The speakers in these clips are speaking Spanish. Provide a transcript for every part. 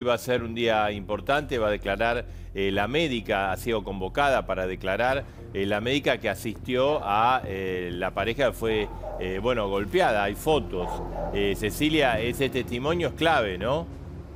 Va a ser un día importante, va a declarar la médica, ha sido convocada para declarar la médica que asistió a la pareja que fue, golpeada. Hay fotos. Cecilia, ese testimonio es clave, ¿no?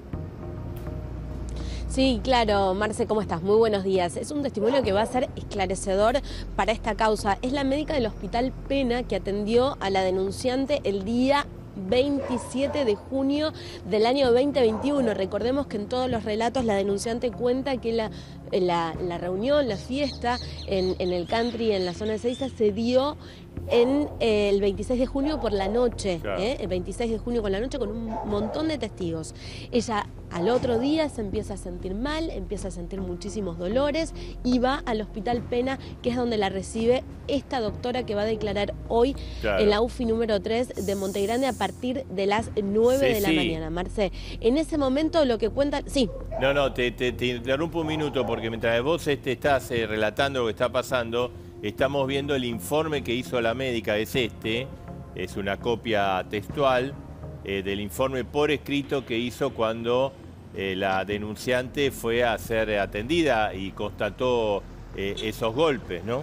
Sí, claro, Marce, ¿cómo estás? Muy buenos días. Es un testimonio que va a ser esclarecedor para esta causa. Es la médica del Hospital Pena que atendió a la denunciante el día 27 de junio del año 2021. Recordemos que en todos los relatos la denunciante cuenta que la reunión, la fiesta en el country, en la zona de Ezeiza, se dio el 26 de junio por la noche, Claro. el 26 de junio por la noche con un montón de testigos. Ella al otro día se empieza a sentir mal, empieza a sentir muchísimos dolores y va al Hospital Pena, que es donde la recibe esta doctora que va a declarar hoy Claro. en la UFI número 3 de Montegrande a partir de las 9 de la mañana. Marce, en ese momento lo que cuentan... Sí. No, te interrumpo un minuto porque mientras vos estás relatando lo que está pasando, estamos viendo el informe que hizo la médica, es una copia textual del informe por escrito que hizo cuando la denunciante fue a ser atendida y constató esos golpes, ¿no?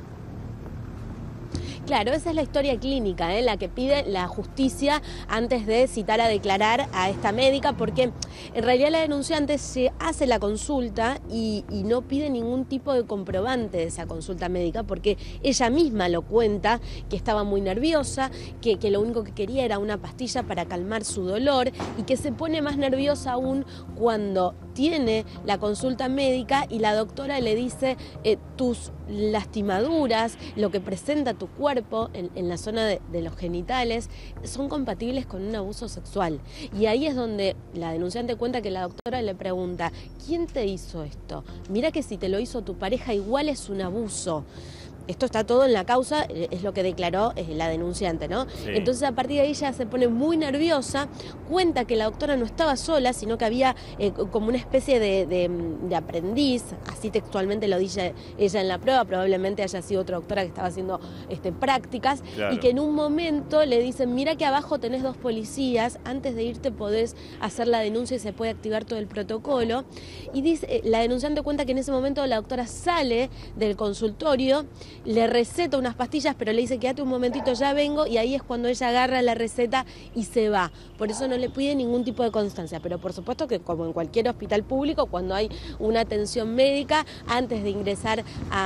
Claro, esa es la historia clínica, la que pide la justicia antes de citar a declarar a esta médica, porque en realidad la denunciante se hace la consulta y no pide ningún tipo de comprobante de esa consulta médica, porque ella misma lo cuenta, que estaba muy nerviosa, que lo único que quería era una pastilla para calmar su dolor y que se pone más nerviosa aún cuando tiene la consulta médica y la doctora le dice tus lastimaduras, lo que presenta tu cuerpo en la zona de los genitales, son compatibles con un abuso sexual. Y ahí es donde la denunciante cuenta que la doctora le pregunta, ¿quién te hizo esto? Mira que si te lo hizo tu pareja igual es un abuso. Esto está todo en la causa, es lo que declaró la denunciante, ¿no? Sí. Entonces a partir de ahí ella se pone muy nerviosa, cuenta que la doctora no estaba sola, sino que había como una especie de aprendiz, así textualmente lo dice ella en la prueba, probablemente haya sido otra doctora que estaba haciendo prácticas, Claro. y que en un momento le dicen, mira que abajo tenés 2 policías, antes de irte podés hacer la denuncia y se puede activar todo el protocolo. Y dice, la denunciante cuenta que en ese momento la doctora sale del consultorio, le receta unas pastillas, pero le dice, quédate un momentito, ya vengo, y ahí es cuando ella agarra la receta y se va. Por eso no le pide ningún tipo de constancia, pero por supuesto que como en cualquier hospital público, cuando hay una atención médica, antes de ingresar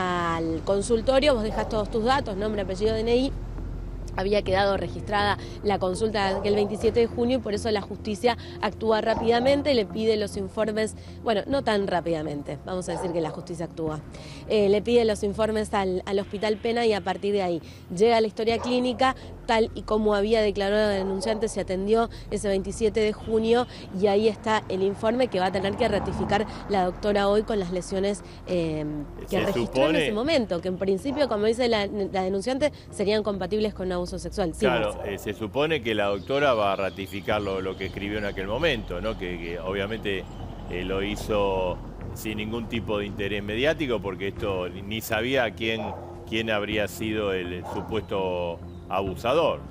al consultorio, vos dejas todos tus datos, nombre, apellido, DNI. Había quedado registrada la consulta el 27 de junio y por eso la justicia actúa rápidamente, le pide los informes, bueno, no tan rápidamente, vamos a decir que la justicia actúa. Le pide los informes al Hospital Pena y a partir de ahí llega la historia clínica, tal y como había declarado la denunciante, se atendió ese 27 de junio y ahí está el informe que va a tener que ratificar la doctora hoy con las lesiones que registró en ese momento, que en principio, como dice la denunciante, serían compatibles con abuso sexual. Sí, Claro, se supone que la doctora va a ratificar lo que escribió en aquel momento, ¿no? Que obviamente lo hizo sin ningún tipo de interés mediático, porque esto ni sabía quién habría sido el supuesto abusador.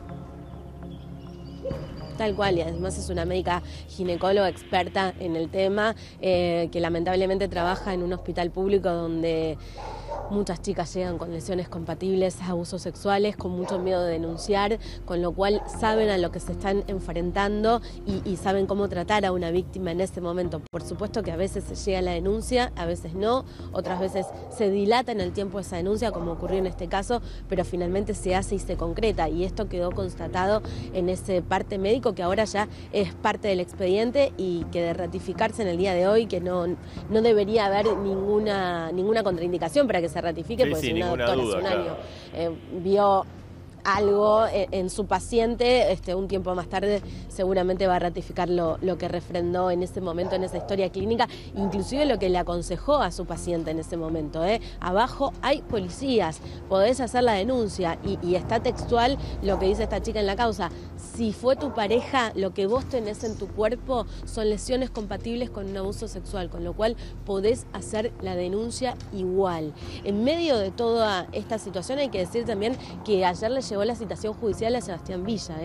Tal cual, y además es una médica ginecóloga experta en el tema, que lamentablemente trabaja en un hospital público donde muchas chicas llegan con lesiones compatibles a abusos sexuales, con mucho miedo de denunciar, con lo cual saben a lo que se están enfrentando y saben cómo tratar a una víctima en ese momento. Por supuesto que a veces se llega a la denuncia, a veces no, otras veces se dilata en el tiempo esa denuncia, como ocurrió en este caso, pero finalmente se hace y se concreta, y esto quedó constatado en ese parte médico que ahora ya es parte del expediente y que de ratificarse en el día de hoy, que no debería haber ninguna contraindicación para que se ratifique, Sí, porque sí, si una ninguna doctora duda, hace un claro. año vio algo en su paciente, un tiempo más tarde seguramente va a ratificar lo que refrendó en ese momento, en esa historia clínica, inclusive lo que le aconsejó a su paciente en ese momento. Abajo hay policías, podés hacer la denuncia y está textual lo que dice esta chica en la causa. Si fue tu pareja, lo que vos tenés en tu cuerpo son lesiones compatibles con un abuso sexual, con lo cual podés hacer la denuncia igual. En medio de toda esta situación hay que decir también que ayer le llegó la citación judicial a Sebastián Villa.